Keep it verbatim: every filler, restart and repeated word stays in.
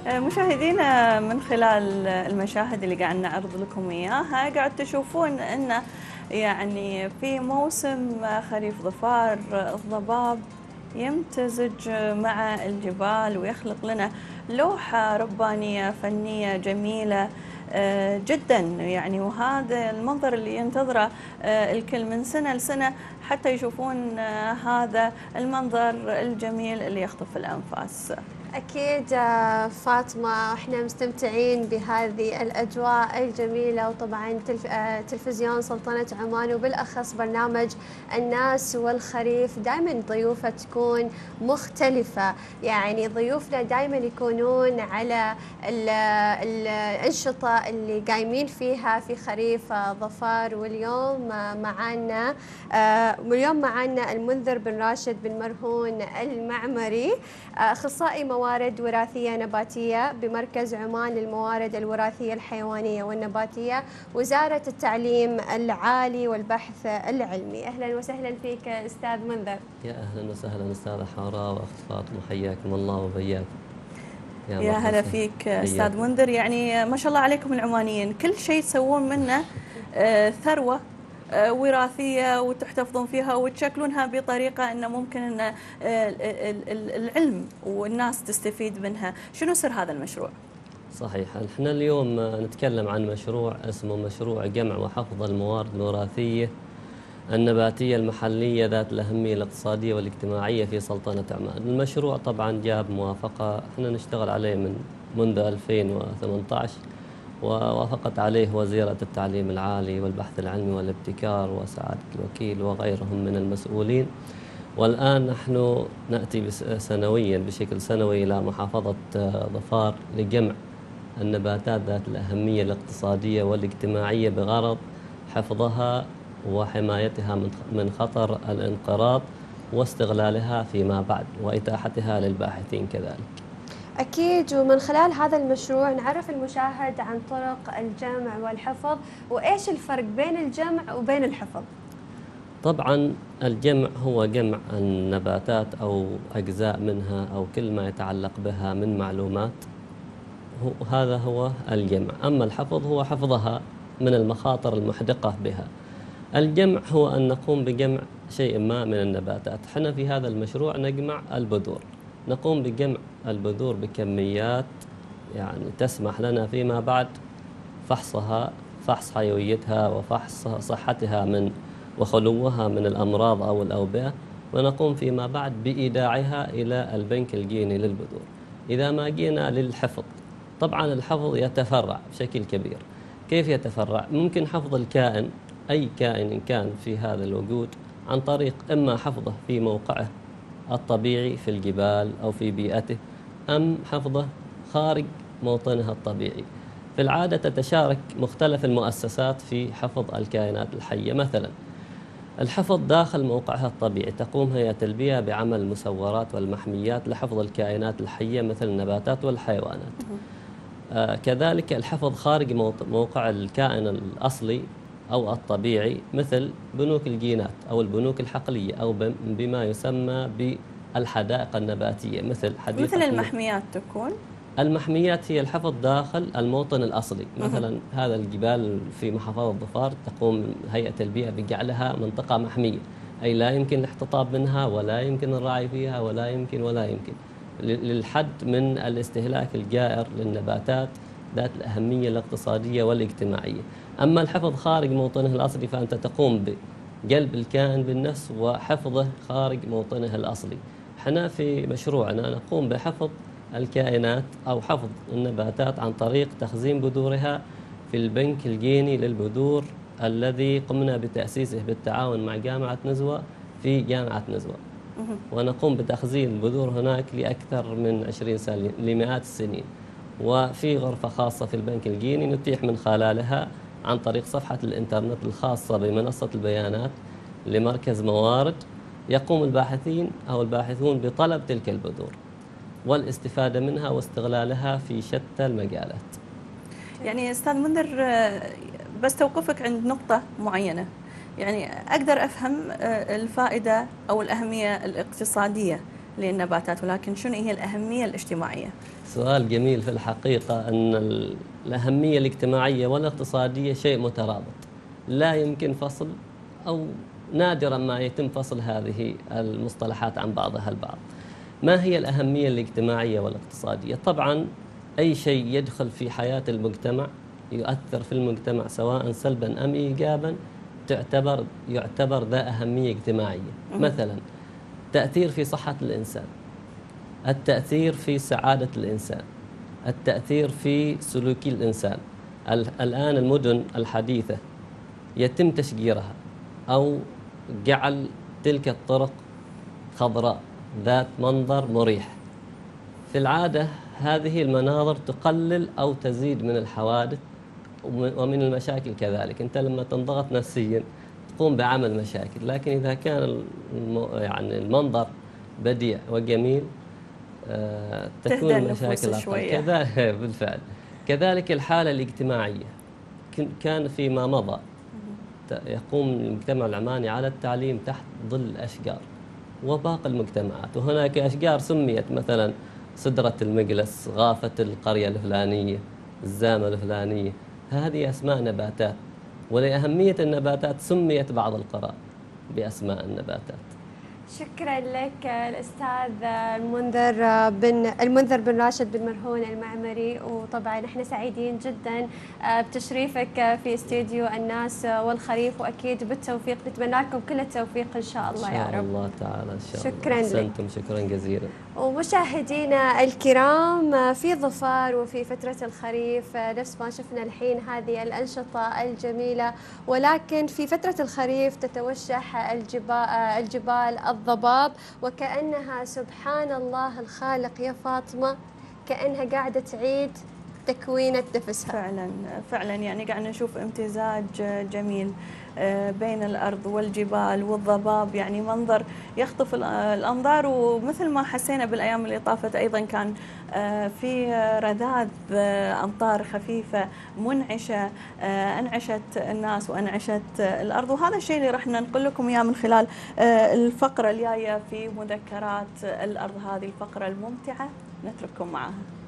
مشاهدينا، من خلال المشاهد اللي قاعد نعرض لكم اياها قاعد تشوفون ان يعني في موسم خريف ظفار الضباب يمتزج مع الجبال ويخلق لنا لوحة ربانية فنية جميلة جدا يعني. وهذا المنظر اللي ينتظره الكل من سنة لسنة حتى يشوفون هذا المنظر الجميل اللي يخطف الأنفاس. أكيد فاطمة، احنا مستمتعين بهذه الأجواء الجميلة، وطبعا تلف... تلفزيون سلطنة عمان وبالأخص برنامج الناس والخريف دائما ضيوفه تكون مختلفة. يعني ضيوفنا دائما يكونون على ال... الأنشطة اللي قايمين فيها في خريف ظفار. واليوم معنا واليوم معنا المنذر بن راشد بن مرهون المعمري، أخصائي موارد وراثية نباتية بمركز عمان للموارد الوراثية الحيوانية والنباتية، وزارة التعليم العالي والبحث العلمي. أهلا وسهلا فيك أستاذ منذر. يا أهلا وسهلا أستاذة حوراء وأخت فاطمة، حياكم الله وبياكم. يا, يا هلا فيك أستاذ منذر. يعني ما شاء الله عليكم العمانيين كل شيء تسوون منه آه ثروة وراثية وتحتفظون فيها وتشكلونها بطريقة أنه ممكن أن العلم والناس تستفيد منها. شنو سر هذا المشروع؟ صحيح، احنا اليوم نتكلم عن مشروع اسمه مشروع جمع وحفظ الموارد الوراثية النباتية المحلية ذات الأهمية الاقتصادية والاجتماعية في سلطنة عمان. المشروع طبعا جاب موافقة، احنا نشتغل عليه من منذ ألفين وثمانية عشر، ووافقت عليه وزيرة التعليم العالي والبحث العلمي والابتكار وسعادة الوكيل وغيرهم من المسؤولين. والآن نحن نأتي سنويا بشكل سنوي إلى محافظة ظفار لجمع النباتات ذات الأهمية الاقتصادية والاجتماعية بغرض حفظها وحمايتها من خطر الانقراض واستغلالها فيما بعد وإتاحتها للباحثين كذلك. أكيد، ومن خلال هذا المشروع نعرف المشاهد عن طرق الجمع والحفظ، وإيش الفرق بين الجمع وبين الحفظ؟ طبعا الجمع هو جمع النباتات أو أجزاء منها أو كل ما يتعلق بها من معلومات، هذا هو الجمع. أما الحفظ هو حفظها من المخاطر المحدقة بها. الجمع هو أن نقوم بجمع شيء ما من النباتات. حنا في هذا المشروع نجمع البذور، نقوم بجمع البذور بكميات يعني تسمح لنا فيما بعد فحصها، فحص حيويتها وفحص صحتها من وخلوها من الأمراض أو الأوبئة، ونقوم فيما بعد بإيداعها إلى البنك الجيني للبذور. إذا ما جينا للحفظ، طبعا الحفظ يتفرع بشكل كبير. كيف يتفرع؟ ممكن حفظ الكائن، أي كائن كان في هذا الوجود، عن طريق إما حفظه في موقعه الطبيعي في الجبال أو في بيئته، أم حفظه خارج موطنها الطبيعي. في العادة تتشارك مختلف المؤسسات في حفظ الكائنات الحية. مثلا الحفظ داخل موقعها الطبيعي، تقوم هيئة البيئة بعمل المسورات والمحميات لحفظ الكائنات الحية مثل النباتات والحيوانات. آه كذلك الحفظ خارج موقع الكائن الأصلي أو الطبيعي مثل بنوك الجينات أو البنوك الحقلية أو بما يسمى بالحدائق النباتية مثل حديقة مثل المحميات. تكون المحميات هي الحفظ داخل الموطن الأصلي. مثلا هذا الجبال في محافظة ظفار تقوم هيئة البيئة بجعلها منطقة محمية، أي لا يمكن الاحتطاب منها ولا يمكن الرعي فيها ولا يمكن ولا يمكن للحد من الاستهلاك الجائر للنباتات ذات الأهمية الاقتصادية والاجتماعية. أما الحفظ خارج موطنه الأصلي فأنت تقوم بجلب الكائن بالنفس وحفظه خارج موطنه الأصلي. حنا في مشروعنا نقوم بحفظ الكائنات أو حفظ النباتات عن طريق تخزين بذورها في البنك الجيني للبذور الذي قمنا بتأسيسه بالتعاون مع جامعة نزوة في جامعة نزوة، ونقوم بتخزين البذور هناك لأكثر من عشرين سنة لمئات السنين. وفي غرفة خاصة في البنك الجيني نتيح من خلالها عن طريق صفحة الإنترنت الخاصة بمنصة البيانات لمركز موارد يقوم الباحثين أو الباحثون بطلب تلك البذور والاستفادة منها واستغلالها في شتى المجالات. يعني أستاذ منذر، بس توقفك عند نقطة معينة، يعني أقدر أفهم الفائدة أو الأهمية الاقتصادية للنباتات، ولكن شنو هي الأهمية الاجتماعية؟ سؤال جميل. في الحقيقة أن الأهمية الاجتماعية والاقتصادية شيء مترابط، لا يمكن فصل، أو نادرا ما يتم فصل هذه المصطلحات عن بعضها البعض. ما هي الأهمية الاجتماعية والاقتصادية؟ طبعا أي شيء يدخل في حياة المجتمع يؤثر في المجتمع سواء سلبا أم إيجابا تعتبر يعتبر ذا أهمية اجتماعية. مثلا تأثير في صحة الإنسان، التأثير في سعادة الإنسان، التأثير في سلوك الإنسان. الآن المدن الحديثة يتم تشجيرها أو جعل تلك الطرق خضراء ذات منظر مريح. في العادة هذه المناظر تقلل أو تزيد من الحوادث ومن المشاكل كذلك. أنت لما تنضغط نفسيا تقوم بعمل مشاكل، لكن إذا كان يعني المنظر بديع وجميل آه تكون المشاكل أقل. كذلك بالفعل. كذلك الحالة الاجتماعية، كان فيما مضى يقوم المجتمع العماني على التعليم تحت ظل الأشجار وباقي المجتمعات، وهناك أشجار سميت مثلا سدرة المجلس، غافة القرية الفلانية، الزامة الفلانية، هذه أسماء نباتات، ولأهمية النباتات سميت بعض القرى بأسماء النباتات. شكرا لك الأستاذ المنذر بن المنذر بن راشد بن مرهون المعمري، وطبعا احنا سعيدين جدا بتشريفك في استديو الناس والخريف، واكيد بالتوفيق، نتمنى لكم كل التوفيق ان شاء الله يا رب. ان شاء الله تعالى. ان شاء الله. شكرا احسنتم، شكرا جزيلا. ومشاهدينا الكرام، في ظفار وفي فترة الخريف نفس ما شفنا الحين هذه الأنشطة الجميلة، ولكن في فترة الخريف تتوشح الجبال, الجبال الضباب، وكأنها سبحان الله الخالق يا فاطمة، كأنها قاعدة تعيد تكوينة نفسها. فعلا فعلا يعني قاعد نشوف امتزاج جميل بين الأرض والجبال والضباب، يعني منظر يخطف الأنظار. ومثل ما حسينا بالأيام اللي طافت أيضا كان في رذاذ أمطار خفيفة منعشة أنعشت الناس وأنعشت الأرض، وهذا الشيء اللي راح ننقل لكم إياه من خلال الفقرة الجاية في مذكرات الأرض، هذه الفقرة الممتعة نترككم معها.